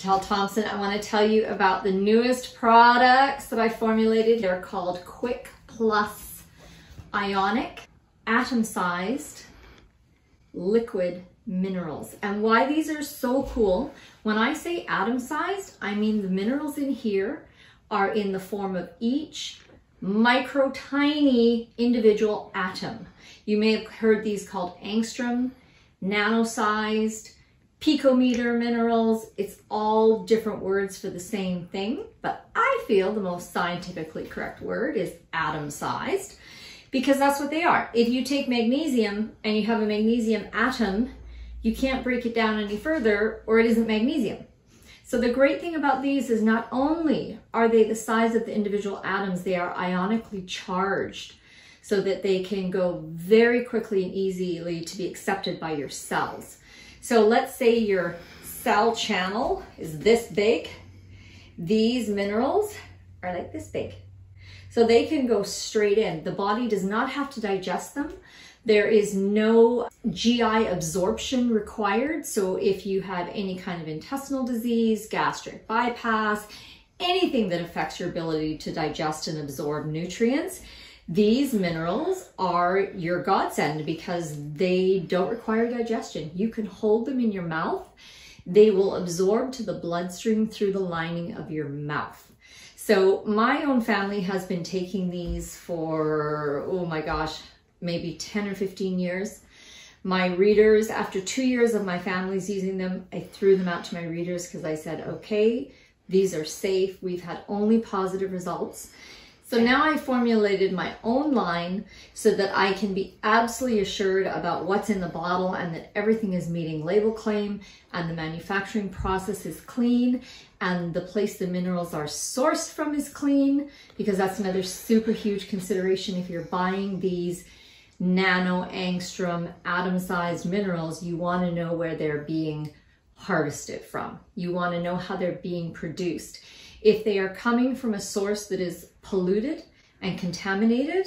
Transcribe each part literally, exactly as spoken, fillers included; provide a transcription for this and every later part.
Patel Thompson. I want to tell you about the newest products that I formulated. They're called QuikPlus Ionic atom-sized liquid minerals. And why these are so cool, when I say atom-sized, I mean the minerals in here are in the form of each micro tiny individual atom. You may have heard these called Angstrom, nano-sized, Picometre minerals. It's all different words for the same thing, but I feel the most scientifically correct word is atom-sized, because that's what they are. If you take magnesium and you have a magnesium atom, you can't break it down any further or it isn't magnesium. So the great thing about these is not only are they the size of the individual atoms, they are ionically charged so that they can go very quickly and easily to be accepted by your cells. So let's say your cell channel is this big. These minerals are like this big. So they can go straight in. The body does not have to digest them. There is no G I absorption required. So if you have any kind of intestinal disease, gastric bypass, anything that affects your ability to digest and absorb nutrients, these minerals are your godsend because they don't require digestion. You can hold them in your mouth. They will absorb to the bloodstream through the lining of your mouth. So my own family has been taking these for, oh my gosh, maybe ten or fifteen years. My readers, after two years of my family's using them, I threw them out to my readers because I said, okay, these are safe. We've had only positive results. So now I formulated my own line so that I can be absolutely assured about what's in the bottle and that everything is meeting label claim and the manufacturing process is clean and the place the minerals are sourced from is clean, because that's another super huge consideration. If you're buying these nano angstrom atom-sized minerals, you want to know where they're being harvested from. You want to know how they're being produced. If they are coming from a source that is polluted and contaminated,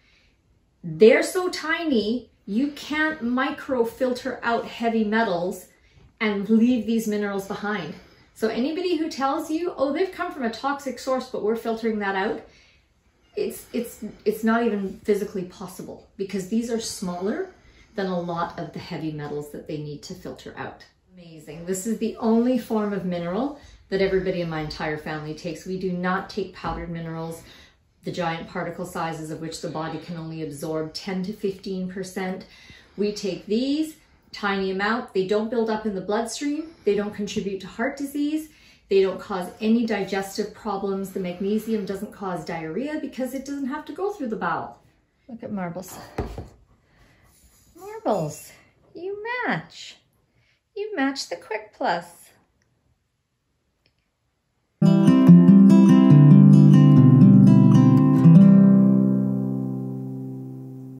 they're so tiny, you can't microfilter out heavy metals and leave these minerals behind. So anybody who tells you, oh, they've come from a toxic source, but we're filtering that out, it's, it's, it's not even physically possible because these are smaller than a lot of the heavy metals that they need to filter out. Amazing. This is the only form of mineral that everybody in my entire family takes. We do not take powdered minerals, the giant particle sizes of which the body can only absorb ten to fifteen percent. We take these, tiny amount. They don't build up in the bloodstream. They don't contribute to heart disease. They don't cause any digestive problems. The magnesium doesn't cause diarrhea because it doesn't have to go through the bowel. Look at Marbles. Marbles, you match. You match the QuikPlus.